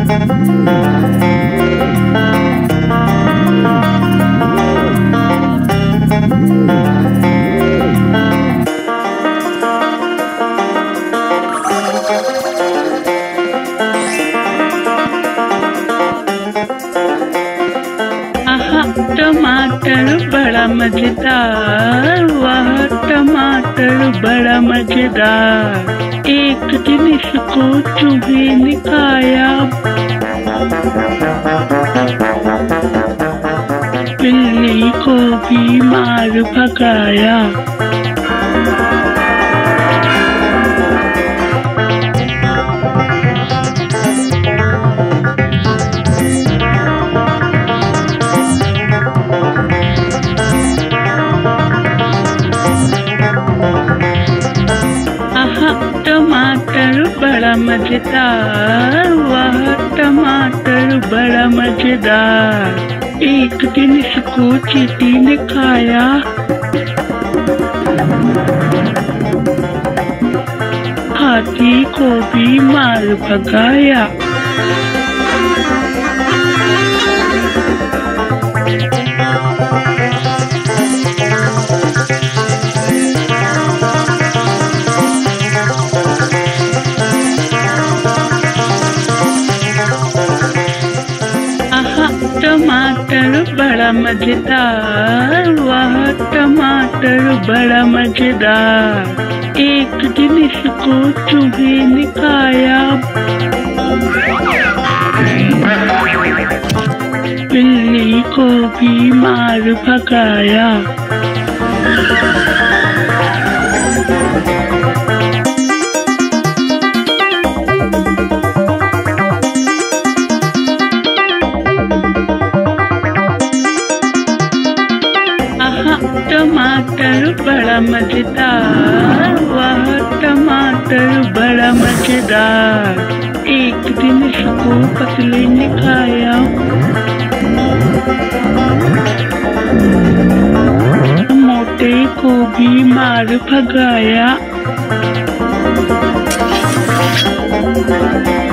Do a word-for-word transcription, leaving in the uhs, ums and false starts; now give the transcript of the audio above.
टमाटर बड़ा मजेदार, वाह टमाटर बड़ा मजेदार। एक दिन इसको चूहे ने खाया, बिल्ली को भी मार भगाया। टमाटर बड़ा मजेदार, वाह टमाटर बड़ा मजेदार। एक दिन इसको चींटी ने खाया, हाथी को भी मार भगाया। टमाटर बड़ा मजेदार, वाह टमाटर बड़ा मजेदार। एक दिन इसको चूहे ने खाया, बिल्ली को भी मार भगाया। टमाटर बड़ा मजेदार, वाह टमाटर बड़ा मजेदार। एक दिन इसको पतले ने खाया, मोटे को भी मार भगाया।